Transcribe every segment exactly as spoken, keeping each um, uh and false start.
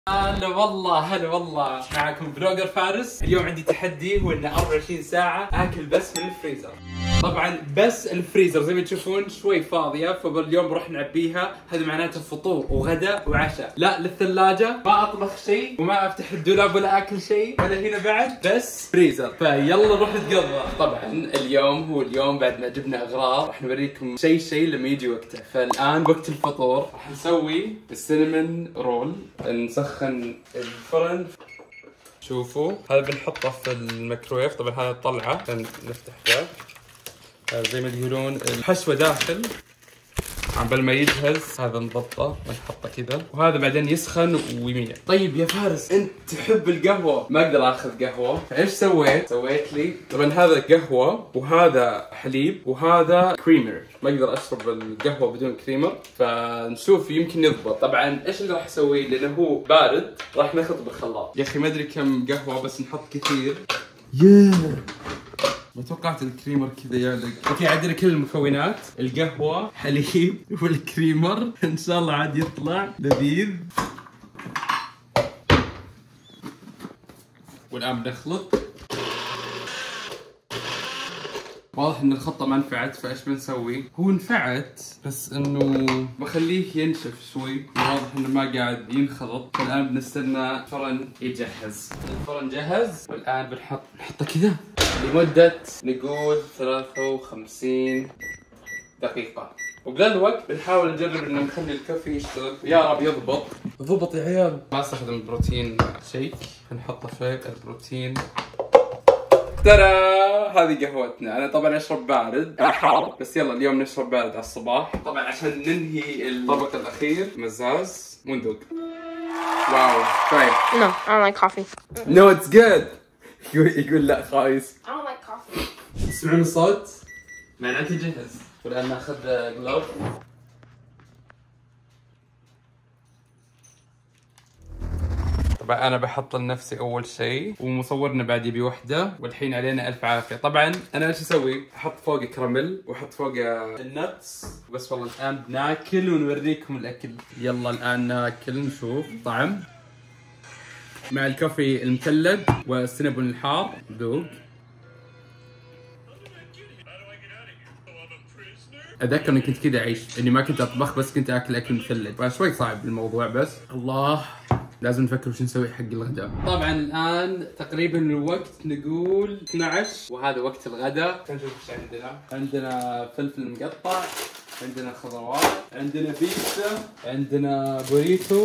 هلا والله هلا والله، معكم بلوجر فارس. اليوم عندي تحدي، هو ان أربعة وعشرين ساعة اكل بس من الفريزر. طبعا بس الفريزر زي ما تشوفون شوي فاضية، فاليوم بروح نعبيها. هذا معناته فطور وغداء وعشاء. لا للثلاجة، ما اطبخ شيء وما افتح الدولاب ولا اكل شيء ولا هنا بعد، بس فريزر. فيلا نروح نتقضى. طبعا اليوم هو اليوم بعد ما جبنا اغراض راح نوريكم شيء شيء لما يجي وقته. فالان وقت الفطور راح نسوي السينمون رول. نسخن الفرن، شوفوا هذا بنحطه في الميكرويف. طبعا هذا طلعه نفتح ذا، زي ما تقولون الحشوه داخل عبال ما يجهز. هذا نضبطه ونحطه كذا، وهذا بعدين يسخن ويميع. طيب يا فارس، انت تحب القهوه، ما اقدر اخذ قهوه، فايش سويت؟ سويت لي طبعا هذا قهوه وهذا حليب وهذا كريمر. ما اقدر اشرب القهوه بدون كريمر، فنشوف يمكن يضبط. طبعا ايش اللي راح اسويه؟ لانه هو بارد راح نخلط بالخلاط. يا اخي ما ادري كم قهوه، بس نحط كثير. yeah. ما توقعت الكريمر كذا يعلق. اوكي عندنا كل المكونات، القهوة، حليب والكريمر. ان شاء الله عاد يطلع لذيذ. والان بنخلط. واضح ان الخطة ما نفعت، فايش بنسوي؟ هو نفعت بس انه بخليه ينشف شوي، واضح انه ما قاعد ينخلط. فالان بنستنى الفرن يجهز. الفرن جهز، والان بنحط نحطه كذا لمدة نقول ثلاثة وخمسين دقيقة. وبذا الوقت بنحاول نجرب انه نخلي الكافي يشتغل، ويا رب يضبط. ضبط يا عيال. ما استخدم بروتين شيك، نحطه في البروتين. ترى هذه قهوتنا. انا طبعا اشرب بارد حار، بس يلا اليوم نشرب بارد على الصباح. طبعا عشان ننهي الطبق الاخير مزاز وندوق. واو طيب. No, I don't like coffee. No, it's good. يقول يقول لا خايس. I don't like coffee. تسمعون الصوت؟ معناته جهز. والان ناخذ جلوف. طبعا انا بحط لنفسي اول شيء، ومصورنا بعد يبي وحده، والحين علينا الف عافيه. طبعا انا ايش اسوي؟ احط فوقه كراميل واحط فوقه النتس. بس والله الان بناكل ونوريكم الاكل. يلا الان ناكل نشوف طعم مع الكوفي المثلج والسينابون الحار. ذوق. اتذكر اني كنت كذا اعيش، اني ما كنت اطبخ بس كنت اكل اكل مثلج، فشوي صعب الموضوع. بس الله لازم نفكر وش نسوي حق الغداء. طبعا الان تقريبا الوقت نقول اثنعش، وهذا وقت الغداء. خلينا نشوف ايش عندنا. عندنا فلفل مقطع، عندنا خضروات، عندنا بيتزا، عندنا بوريتو،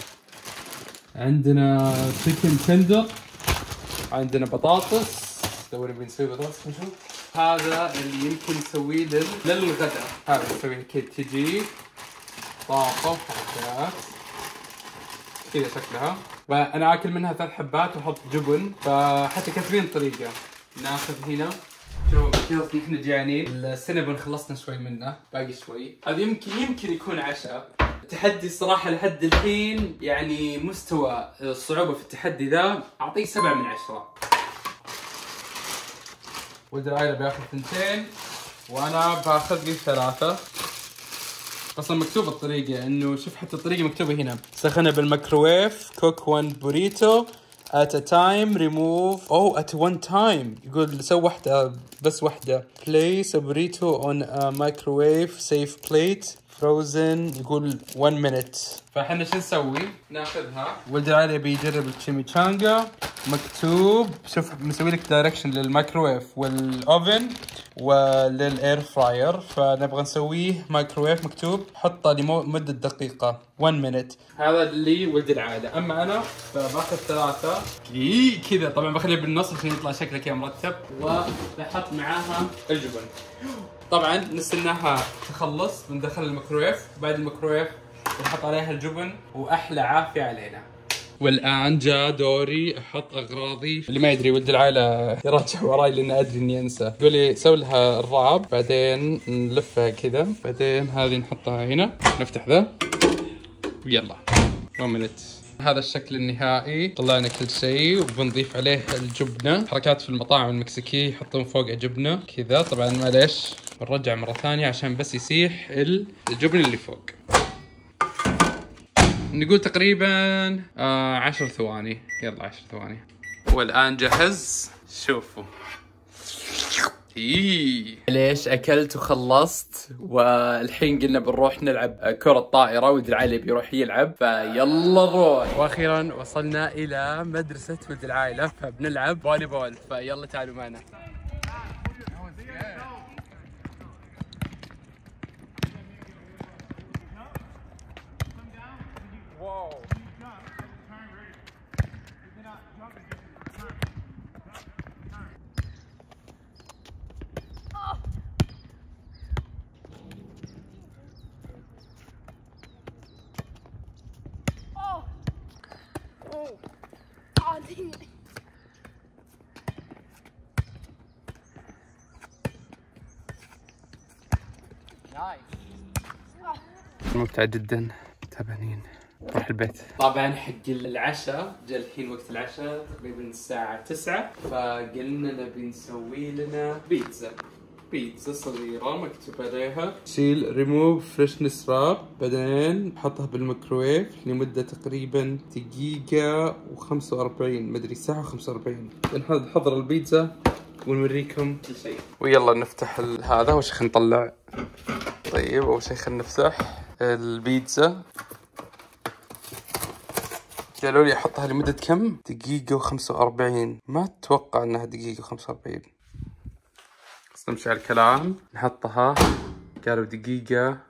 عندنا تشيكن تندر، عندنا بطاطس. لو نبي نسوي بطاطس نشوف. هذا اللي يمكن نسويه لل... للغداء. هذا نسويه كذا، تجي طاقة وحركات كذا شكلها. وانا اكل منها ثلاث حبات واحط جبن، فحتى كاتبين الطريقة. ناخذ هنا، شوف كذا نحن جيعانين. السينابون خلصنا شوي منه، باقي شوي. هذا يمكن يمكن يكون عشاء. التحدي الصراحة لحد الحين يعني مستوى الصعوبة في التحدي ذا أعطيه سبعة من عشرة. ولد العائلة بياخذ ثنتين وأنا باخذ لي ثلاثة. أصلا مكتوب الطريقة، إنه شوف حتى الطريقة مكتوبة هنا. سخنها بالميكروويف. cook one burrito at a time, remove oh at one time. يقول سوي واحدة بس واحدة. place a burrito on a microwave safe plate frozen. يقول one minute. فاحنا شو نسوي؟ ناخذها. ولد العائلة يبي يجرب الشيميتشانجا. مكتوب شوف مسوي لك دايركشن للميكروويف والاوفن وللاير فراير، فنبغى نسويه مايكروويف. مكتوب حطه لمدة دقيقة one minute. هذا اللي ولد العائلة. اما انا فباخذ ثلاثة كذا. طبعا بخليه بالنص عشان يطلع شكله كذا مرتب، وبحط معاها الجبن. طبعا نستناها تخلص، بندخل الميكروويف. بعد الميكروويف نحط عليها الجبن، واحلى عافية علينا. والان جاء دوري احط اغراضي. اللي ما يدري ولد العائلة يرجع وراي لان ادري اني انسى. يقول لي سوي لها الرعب، بعدين نلفها كذا، بعدين هذه نحطها هنا، نفتح ذا ويلا one minute. هذا الشكل النهائي. طلعنا كل شيء وبنضيف عليه الجبنة. حركات في المطاعم المكسيكية يحطون فوقه جبنة كذا. طبعا معليش بنرجع مرة ثانية عشان بس يسيح الجبن اللي فوق. نقول تقريبا آه عشر ثواني. يلا عشر ثواني. والآن جهز. شوفوا. إيه. ليش أكلت وخلصت والحين قلنا بنروح نلعب كرة طائرة ولد العائلة بيروح يلعب فيلا نروح. وأخيرا وصلنا إلى مدرسة ولد العائلة فبنلعب فولي بول فيلا تعالوا معنا. ممتع جدا. تعبانين نروح البيت. طبعا حق العشاء جاء الحين وقت العشاء تقريبا الساعة تسعة فقلنا نبي نسوي لنا بيتزا. بيتزا صغيرة مكتوب عليها شيل ريموف فريشنس راب، بعدين نحطها بالميكروويف لمدة تقريبا دقيقة وخمسة وأربعين مدري ساعة وخمسة وأربعين. نحضر البيتزا ونوريكم كل شيء. ويلا نفتح هذا. أول شيء خلينا نطلع. طيب أول شيء خلينا نفتح البيتزا. قالوا لي أحطها لمدة كم؟ دقيقة وخمسة وأربعين. ما أتوقع أنها دقيقة وخمسة وأربعين. بس نمشي على الكلام. نحطها. قالوا دقيقة.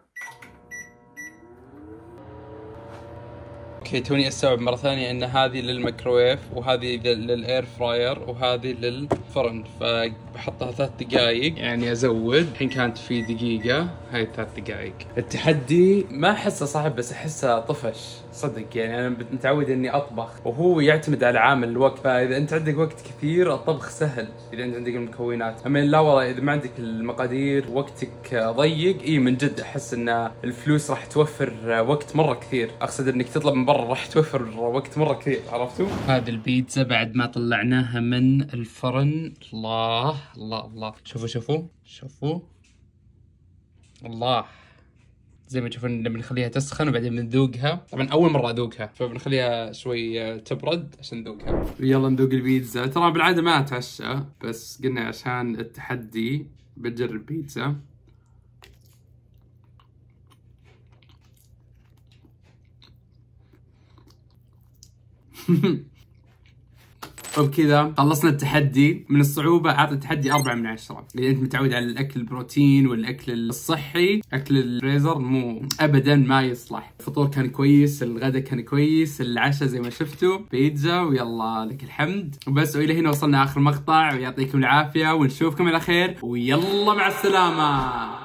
اوكي توني استوعب مرة ثانية ان هذه للميكروويف وهذه للاير فراير وهذه للفرن فبحطها ثلاث دقائق يعني ازود. الحين كانت في دقيقة هاي ثلاث دقائق. التحدي ما احسه صعب بس احسه طفش صدق يعني انا متعود اني اطبخ وهو يعتمد على عامل الوقت فاذا انت عندك وقت كثير الطبخ سهل اذا انت عندك المكونات. اما لا والله اذا ما عندك المقادير وقتك ضيق اي من جد احس ان الفلوس راح توفر وقت مرة كثير. اقصد انك تطلب من برا راح توفر وقت مرة كثير. عرفتوا؟ هذه البيتزا بعد ما طلعناها من الفرن. الله الله الله. شوفوا شوفوا شوفوا الله. زي ما تشوفون بنخليها تسخن وبعدين بنذوقها. طبعا اول مره اذوقها فبنخليها شوي تبرد عشان نذوقها. يلا نذوق البيتزا. ترى بالعاده ما اتعشى بس قلنا عشان التحدي بنجرب بيتزا. وبكذا خلصنا التحدي. من الصعوبة أعطي التحدي أربعة من عشرة. إذا أنت متعود على الأكل البروتين والأكل الصحي أكل الفريزر مو أبدا ما يصلح. الفطور كان كويس، الغداء كان كويس، العشاء زي ما شفتوا بيتزا ويلا لك الحمد. وبس وإلى هنا وصلنا آخر مقطع ويعطيكم العافية ونشوفكم على خير ويلا مع السلامة.